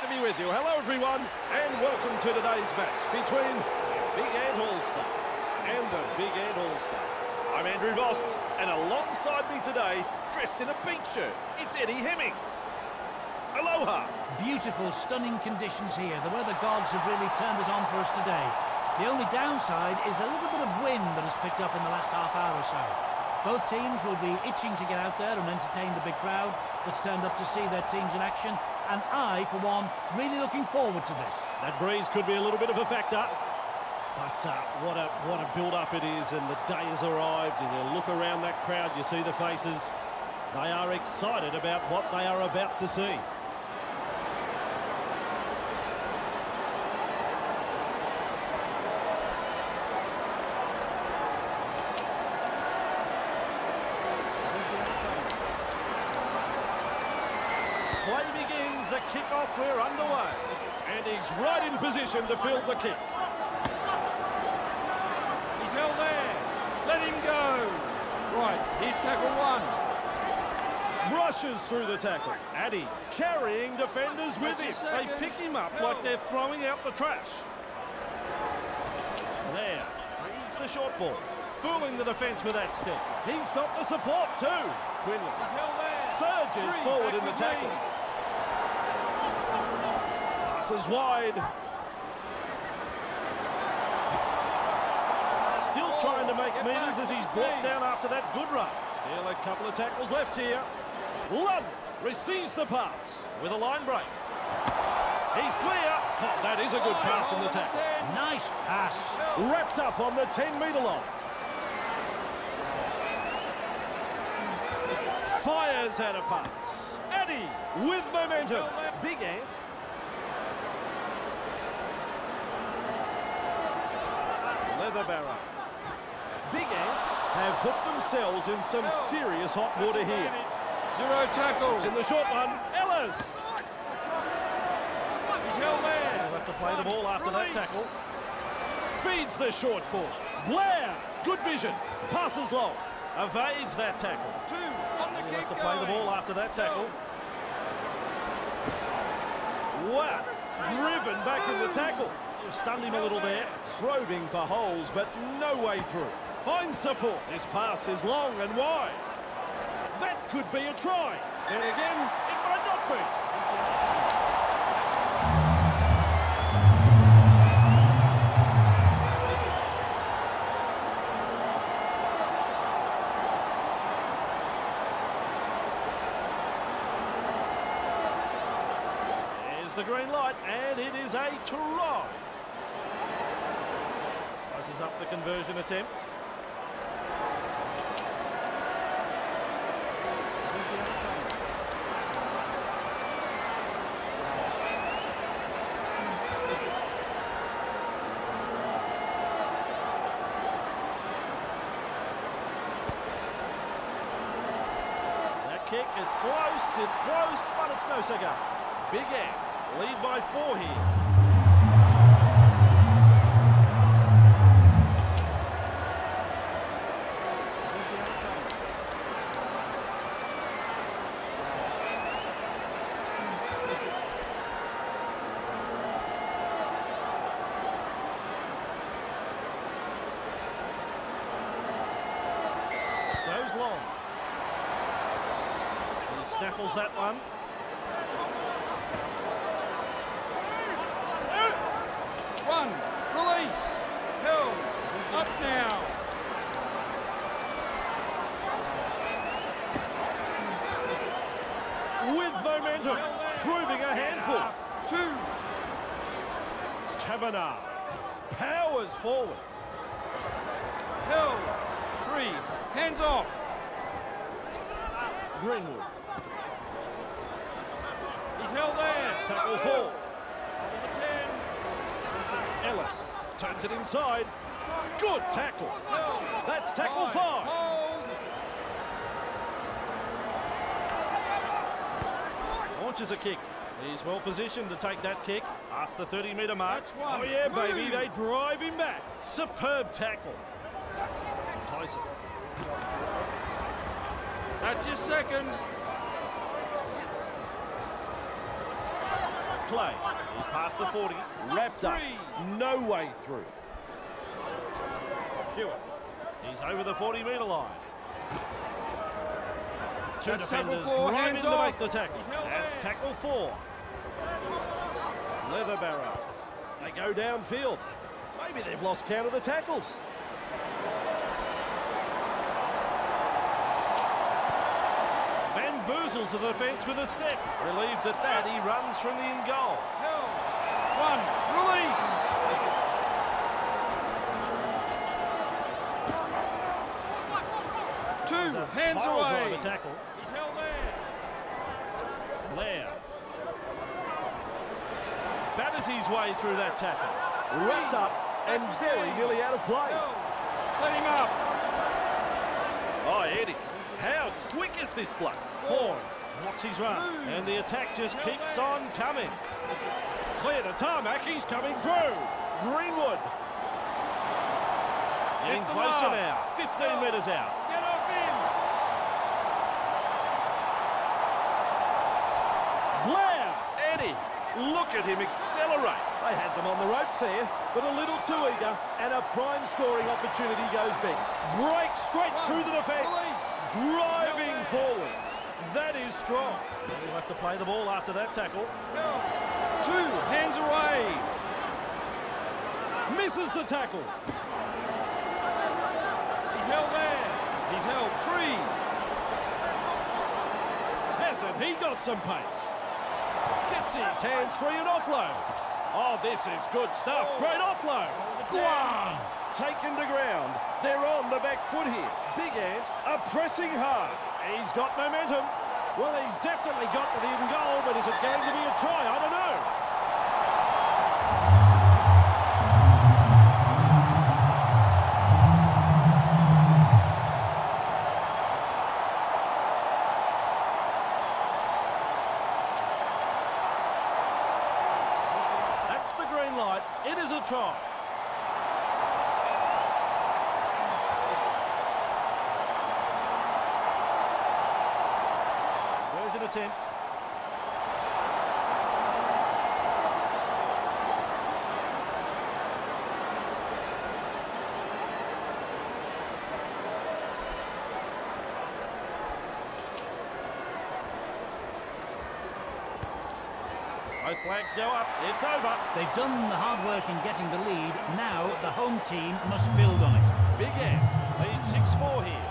to be with you. Hello, everyone, and welcome to today's match between Big Ant All-Stars and the Big Ant All-Stars. I'm Andrew Voss, and alongside me today, dressed in a beach shirt, it's Eddie Hemmings. Aloha. Beautiful, stunning conditions here. The weather gods have really turned it on for us today. The only downside is a little bit of wind that has picked up in the last half hour or so. Both teams will be itching to get out there and entertain the big crowd that's turned up to see their teams in action. And I, for one, really looking forward to this. That breeze could be a little bit of a factor. But what a build-up it is, and the day has arrived, and you look around that crowd, you see the faces. They are excited about what they are about to see. Play begins, the kick-off, we're underway. And he's right in position to field the kick. He's held there. Let him go. Right, here's tackle one. Brushes through the tackle. Addy carrying defenders with him. They pick him up like they're throwing out the trash. There, feeds the short ball. Fooling the defence with that step. He's got the support too. Quinlan He's held there. surges forward in the tackle. Passes wide. Still trying to make meters as he's brought down after that good run. Still a couple of tackles left here. Lund receives the pass with a line break. He's clear. Oh, that is a good pass in the tackle. Nice pass. Wrapped up on the 10-metre line. Fires out a pass. Addy with momentum. Big Ant. Leatherbarrow. Big Ant have put themselves in some serious hot water here. Zero tackles. In the short one, Ellis. He's held there. They'll have to play the ball after that tackle. Feeds the short ball. Blair, good vision. Passes long. Evades that tackle. Two on the They'll kick. have to play the ball after that tackle. Wow. Driven back in the tackle. Stunned him a little there. Probing for holes, but no way through. Finds support. This pass is long and wide. That could be a try. Then again, it might not be. There's the green light, and it is a try. Slices up the conversion attempt. That kick, it's close, but it's no cigar. Big Ant lead by 4 here. Goes long. He snaffles that one. Run. Release. Held. Up now. With momentum, proving a handful. Two. Kavanagh powers forward. Held. Three. Hands off. Greenwood. He's held there. That's tackle 4. Number 10. Ellis turns it inside. Good tackle. That's tackle 5. Hold. Launches a kick. He's well positioned to take that kick. Past the 30-metre mark. That's one. Oh yeah, baby, Move. they drive him back. Superb tackle. Tyson. That's your second. Clay. He's past the 40, wrapped up, no way through. Hewitt. He's over the 40-metre line. Two defenders drive in to make the tackle. That's tackle 4. Leatherbarrow. They go downfield. Maybe they've lost count of the tackles. Bamboozles the defence with a step. Relieved at that, he runs from the in goal. 1, release! Two, hands away. Tackle. He's held there. Blair. Batters his way through that tackle. Wrapped up and very nearly out of play. Let him up. Oh, Eddie. How quick is this bloke? Horn blocks his run. And the attack just keeps on coming. Clear the tarmac. He's coming through. Greenwood. Getting closer now. 15 metres out. Get off him. Blair. Eddie. Look at him accelerate. They had them on the ropes there, but a little too eager, and a prime scoring opportunity goes big. Break straight through the defence. Driving forwards. That is strong. He'll have to play the ball after that tackle. 2, hands away. Misses the tackle. He's held there. He's held 3. Hasn't he got some pace? Gets his hands free and offloads. Oh, this is good stuff. Great offload. Guam taken to ground. They're on the back foot here. Big Ant are pressing hard. He's got momentum. Well, he's definitely got to the in goal, but is it going to be a try? I don't know. It is a try. There's an attempt. Both flags go up. It's over. They've done the hard work in getting the lead. Now the home team must build on it. Big Ant leads 6-4 here.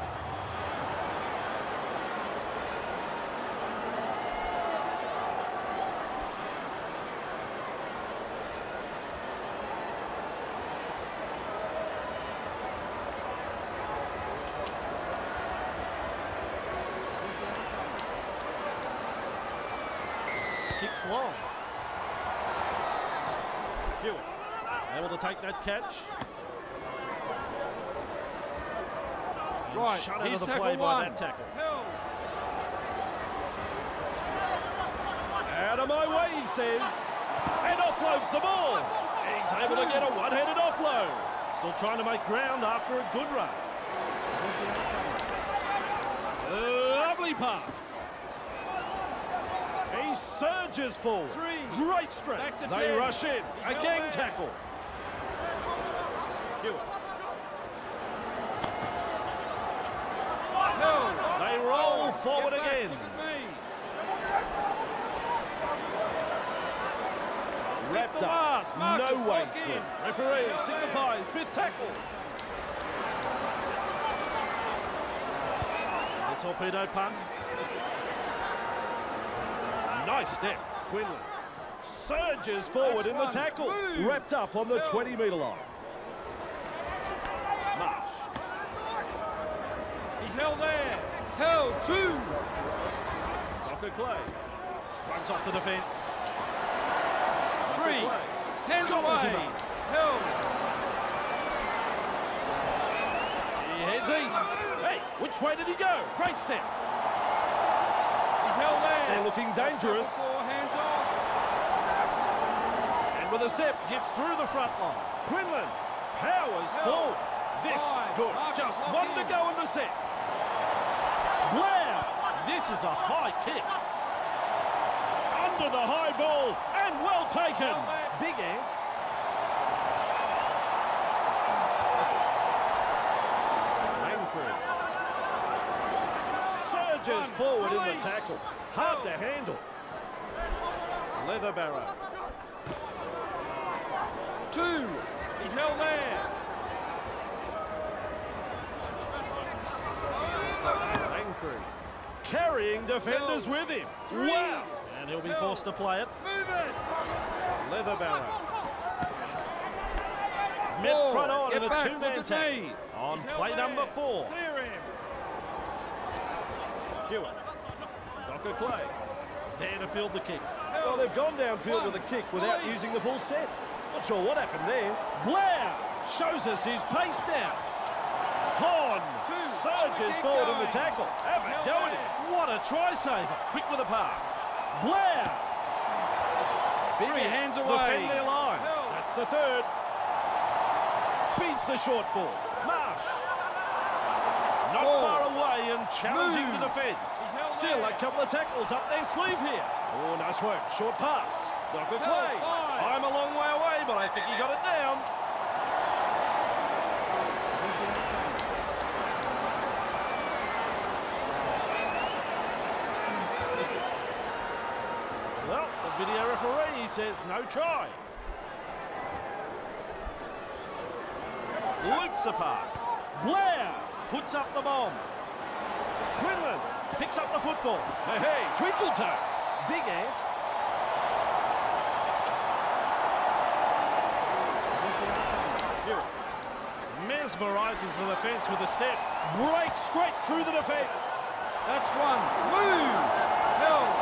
Kicks long. Hewitt able to take that catch. Right, Shut out he's of the tackle play 1. by that tackle. Held. Out of my way, he says. And offloads the ball. He's able to get a one-handed offload. Still trying to make ground after a good run. Lovely pass. He surges forward. 3. Great strength. They 10. rush in. He's A gang there. tackle. Hewitt. Held. They roll forward Get back. again. Look at me. Wrapped the up. last. Marcus, No way lock through. in. Referee He's signifies 5th tackle. The torpedo punt. Nice step. Quinlan surges forward in the tackle. Move. Wrapped up on the 20-metre line. Marsh. He's held there. Held 2. Rocker Clay. Runs off the defence. 3. Hands Covers him away. up. Held. He heads east. Hey, which way did he go? Great step. He's held there. They're looking dangerous. Tackle 4, hands off. And with a step, gets through the front line. Quinlan powers forward. This is good. Just one to go in the set. Blair. This is a high kick. Under the high ball, and well taken. Big Ant. Langford. Surges forward in the tackle. Hard to handle. Leatherbarrow. 2. He's held there. Langford. Carrying defenders with him. 3. Wow. And he'll be forced to play it. Move it. Leatherbarrow. Mid 4. front on in Get a back, two-man look at tackle. me. On He's held play there. number 4. Clear him. Hewitt. Soccer play. There to field the kick. Well, they've gone downfield with a kick without using the full set. Not sure what happened there. Blair shows us his pace now. Horn surges forward in the tackle. Have a go at it. What a try saver. Quick with a pass. Blair. 3 hands away. Defend their line. That's the third. Feeds the short ball. Marsh. Not 4. far away and challenging Move. the defence. held Still there. a couple of tackles up their sleeve here. Oh, nice work. Short pass. Not good Held play. 5. I'm a long way away, but I think he got it down. Well, the video referee says no try. Loops a pass. Blair puts up the bomb. Quinlan picks up the football. Hey, hey, Twinkle Toes. Big Ant. Mesmerises the defence with a step. Breaks straight through the defence. That's 1. Move. Held.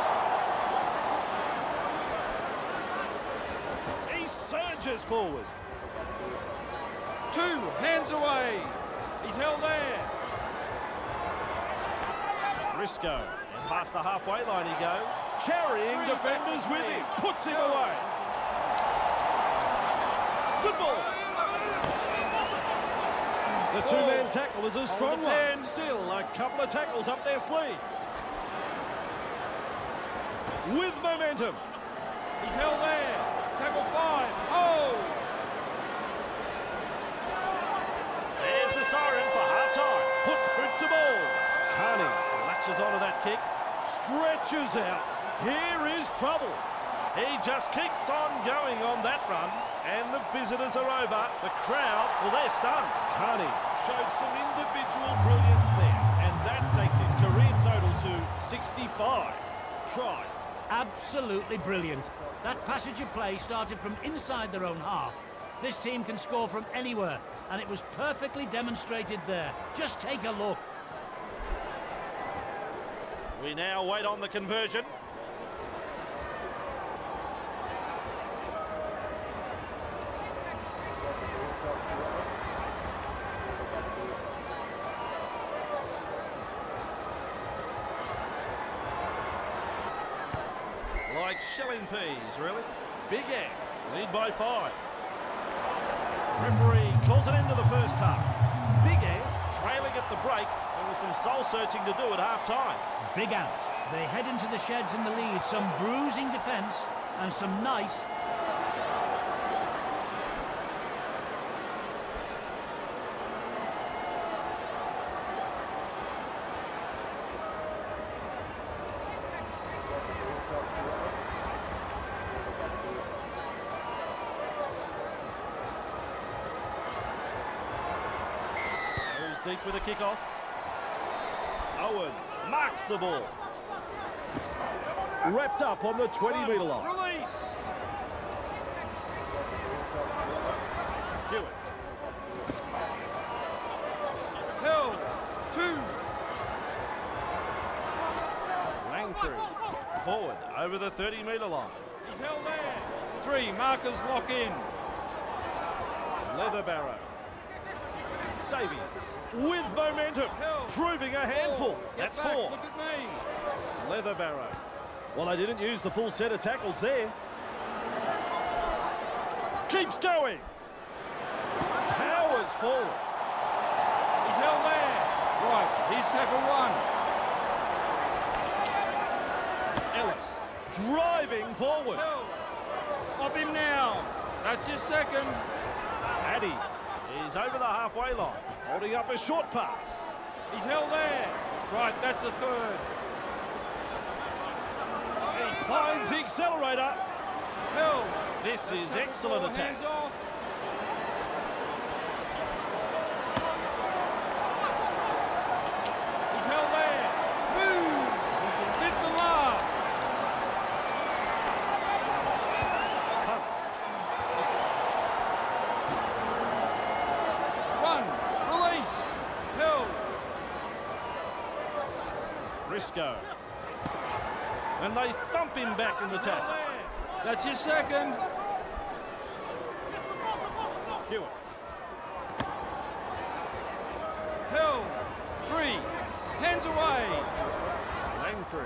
He surges forward. 2. Hands away. He's held there. Briscoe. And past the halfway line he goes. Carrying 3 defenders with him. Puts him Held. away. Good ball. The two-man tackle is a strong the 10. one. Still a couple of tackles up their sleeve. With momentum. He's held there. Tackle 5. Oh. There's the siren for half-time. Puts boot to ball. Carney latches onto that kick. Stretches out. Here is trouble. He just keeps on going on that run. And the visitors are over. The crowd, well, they're stunned. Carney showed some individual brilliance there. And that takes his career total to 65 tries. Absolutely brilliant. That passage of play started from inside their own half. This team can score from anywhere, and it was perfectly demonstrated there. Just take a look. We now wait on the conversion. Like shelling peas, really. Big Ant, lead by 5. Referee calls it into the first half. Big Ant trailing at the break, and with some soul-searching to do at half-time. Big Ant. They head into the sheds in the lead. Some bruising defence and some nice... Deep with a kick-off. Owen marks the ball. Wrapped up on the 20-metre line. Release. Hewitt. Held. 2. Langford. Forward over the 30-metre line. He's held there. 3. Markers lock in. Leatherbarrow. Davies. With momentum. Proving a handful. That's 4. Look at me. Leatherbarrow. Well, they didn't use the full set of tackles there. Keeps going. Powers forward. He's held there. Right, here's tackle 1. Ellis. Driving driving forward. Hill. Off him now. That's your second. Addy is over the halfway line, holding up a short pass. He's held there. Right, that's the third. He finds the accelerator. Hill. This That's is number excellent 4, attack. Hands off. He's held there. Move. Fifth and last. Punts. Run. Release. Hill. Briscoe. And they thump him back in the He's held tackle. there. That's your second. Hewitt. Hill. 3. Hands away. Langtry.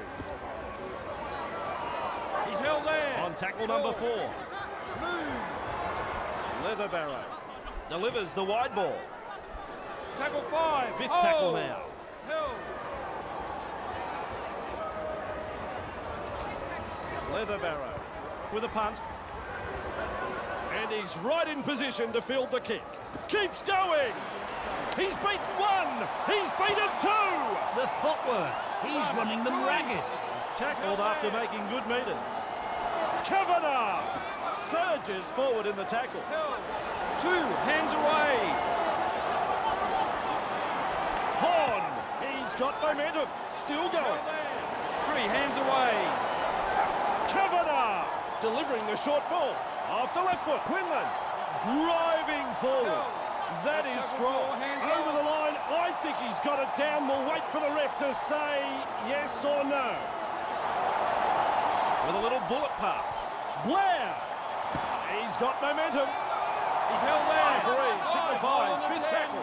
He's held there. On tackle number 4. Move. Leatherbarrow delivers the wide ball. Tackle 5. Fifth Oh. tackle now. Hill. Leatherbarrow with a punt. And he's right in position to field the kick. Keeps going. He's beaten 1. He's beaten 2. The footwork. He's running them ragged. He's tackled after making good meters. Kavanagh surges forward in the tackle. Hill. 2. Hands away. Horn. He's got momentum. Still going. Held there. 3. Hands away. Kavanagh delivering the short ball off the left foot. Quinlan driving forwards. That is strong. Over the line. I think he's got it down. We'll wait for the ref to say yes or no. With a little bullet pass. Blair. He's got momentum. He's held there. Referee signifies Five. fifth tackle.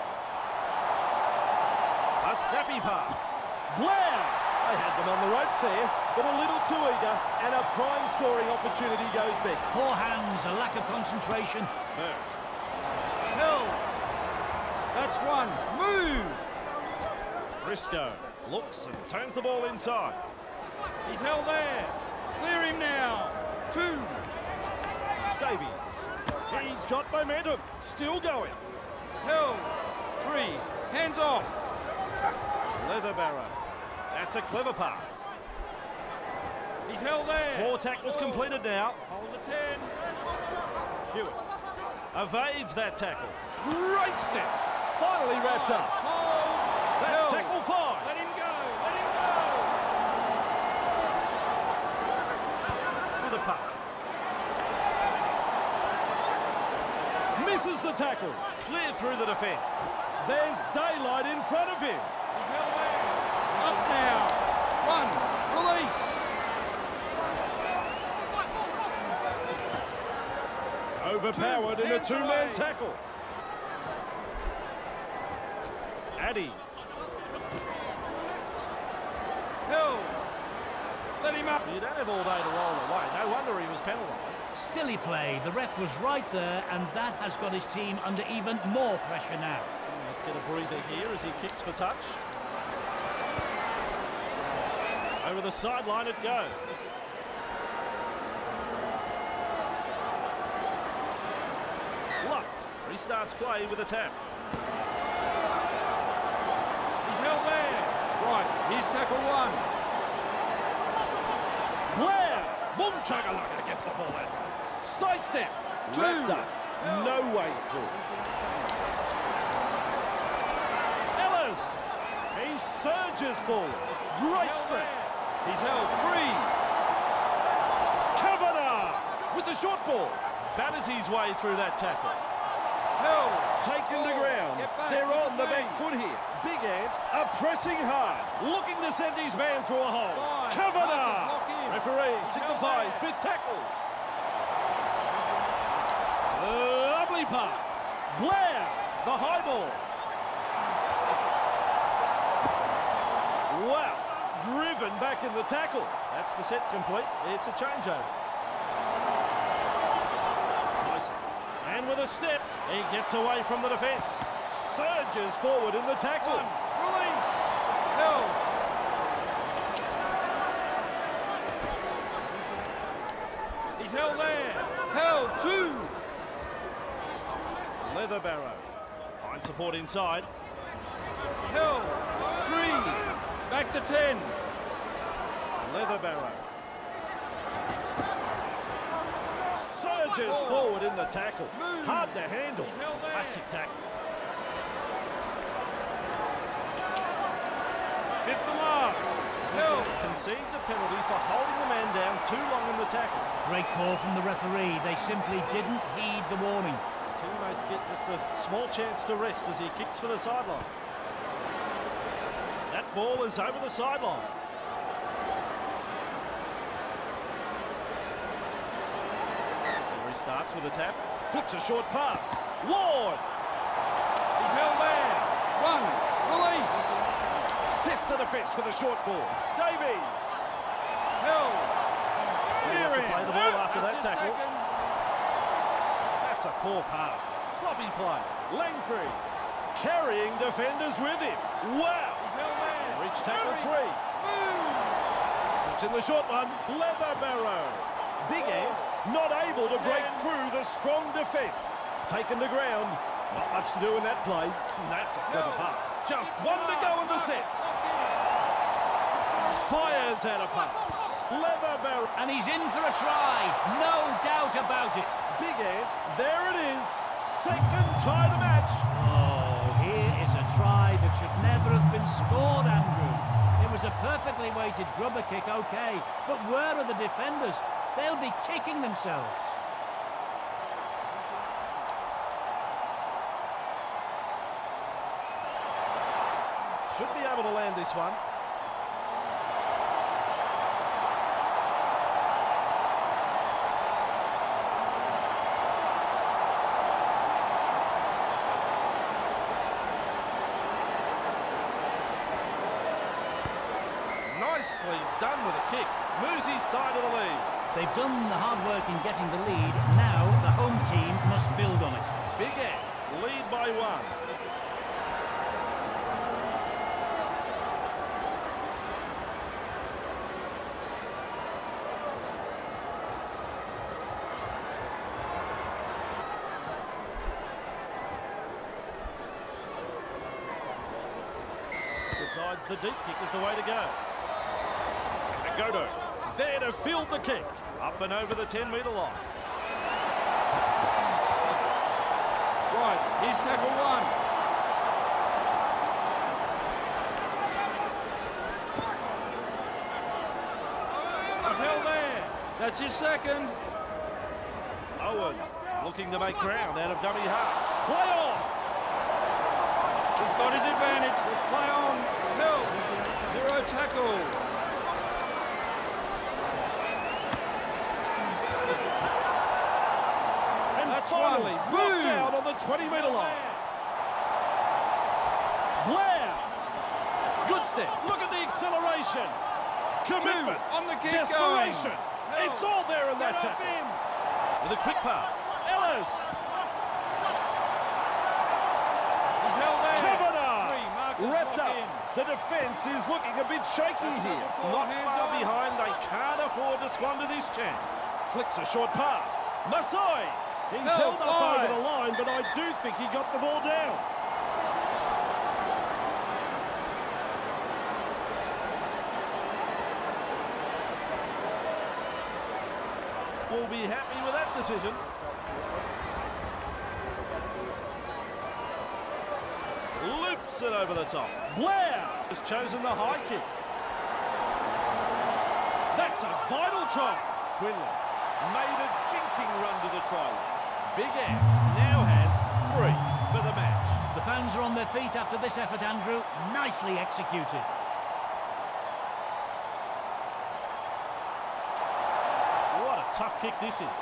A snappy pass. Blair. They had them on the ropes here, but a little too eager, and a prime scoring opportunity goes big. Poor hands, a lack of concentration. Hill. That's 1. Move. Briscoe looks and turns the ball inside. He's held there. Clear him now. 2. Davies. He's got momentum. Still going. Hill. 3. Hands off. Leatherbarrow. That's a clever pass. He's held there. 4 tackles completed now. Hold the 10. Hewitt evades that tackle. Great step. Finally wrapped up. Hold. That's Hill. tackle 5. Let him go. Let him go. With a puck. Misses the tackle. Clear through the defence. There's daylight in front of him. He's held there. Up now. 1. Release. Overpowered in a Hands two-man away. tackle. Addy. Hill. Let him up. You don't have all day to roll away. No wonder he was penalised. Silly play. The ref was right there, and that has got his team under even more pressure now. Let's get a breather here as he kicks for touch. Over the sideline it goes. Luck restarts play with a tap. He's held there. Right. Here's tackle 1. Blair! Boom chugga gets the ball out. Sidestep. 2. Wrapped up. No way through. Ellis! He surges forward. Great strength. He's held. 3. Kavanagh with the short ball. Batters his way through that tackle. Hill. Taken to ground. Get back. They're on the Bang. back foot here. Big Ant are pressing hard. Looking to send his man through a hole. 5. Kavanagh! Marcus, lock in. Referee He's signifies held there. fifth tackle. Lovely pass. Blair, the high ball. Wow, driven back in the tackle. That's the set complete. It's a changeover. Tyson. And with a step, he gets away from the defence. Surges forward in the tackle. 1. Release. Hill. He's held there. Held 2. Leatherbarrow. Fine support inside. Held 3. Back to 10. Leatherbarrow. Surges forward in the tackle. Move. Hard to handle. He's held there. Classic tackle. Fifth to last. Held. Conceded a penalty for holding the man down too long in the tackle. Great call from the referee. They simply didn't heed the warning. Teammates get just a small chance to rest as he kicks for the sideline. That ball is over the sideline. He starts with a tap. Flicks a short pass. Ward. He's held there. 1. Release. Tests the defence with a short ball. Davies. Held. Clear Clear to play the ball after that That's his tackle. second. That's a poor pass. Sloppy play. Langtree carrying defenders with him. Wow. He's held there. Reach tackle Hurry. 3. Move. Slips in the short one. Leatherbarrow. Big Ant not able to break through the strong defence. Taken to ground. Not much to do in that play. And that's a clever pass. Just one to go in the set. Fires out a pass. Leatherbarrow. And he's in for a try. No doubt about it. Big Ant. There it is. Second try of the match. Oh, here is a try that should never have been scored, Andrew. It was a perfectly weighted grubber kick, okay, but where are the defenders? They'll be kicking themselves. Should be able to land this one. Nicely done with a kick. Moves his side of the lead. They've done the hard work in getting the lead. Now the home team must build on it. Big Ant lead by 1. Decides the deep kick is the way to go. Agodo there to field the kick. Up and over the 10-metre line. Right, here's tackle 1. He's held there. That's his second. Owen looking to make ground out of dummy half. Play on! He's got his advantage. Let's play on. Held. 0 tackle. Finally, brought down on the 20-metre line. Blair. Good step. Look at the acceleration. Commitment. On the kick. Desperation. Going. It's all there in that Get off tackle. him. With a quick pass. Ellis. He's held there. Kavanagh. 3. Marcus Wrapped lock up. in. The defence is looking a bit shaky That's here. number 4, Not hands far up. behind. They can't afford to squander this chance. Flicks a short pass. Masai. He's held up over the line, but I do think he got the ball down. We'll be happy with that decision. Loops it over the top. Blair has chosen the high kick. That's a vital try. Quinlan made a jinking run to the try line. Big Ant now has 3 for the match. The fans are on their feet after this effort, Andrew. Nicely executed. What a tough kick this is.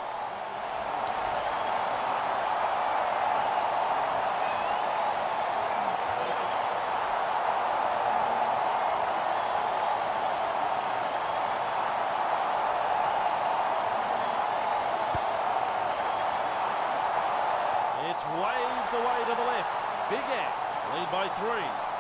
It's waved away to the left. Big Ant lead by 3.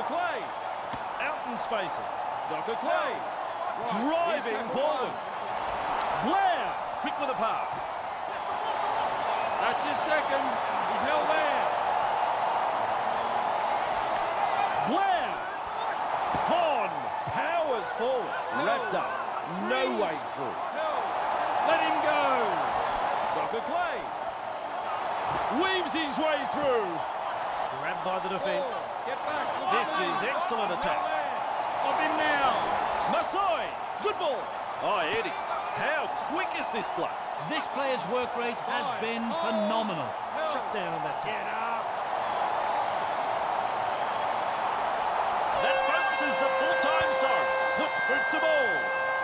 Dr. Clay. Out in spaces. Dr. Clay. Right. Driving forward. Blair. Quick with a pass. That's his second. He's held there. Blair. Horn. Powers forward. Wrapped up. No way through. Hill. Let him go. Dr. Clay. Weaves his way through. Grabbed by the defence. Get back. This is excellent attack. Of him now. Masai. Good ball. Oh, Eddie. How quick is this bloke? This player's work rate has been phenomenal. Shut down that Get up. That, folks, is the full-time side. Puts Brent to ball.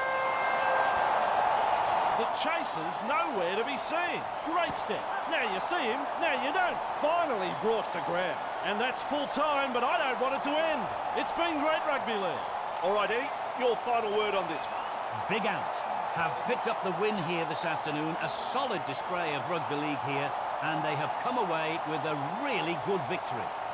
The chaser's nowhere to be seen. Great step. Now you see him, now you don't. Finally brought to ground. And that's full-time, but I don't want it to end. It's been great rugby league. All right, Eddie, your final word on this one. Big Ant have picked up the win here this afternoon. A solid display of rugby league here, and they have come away with a really good victory.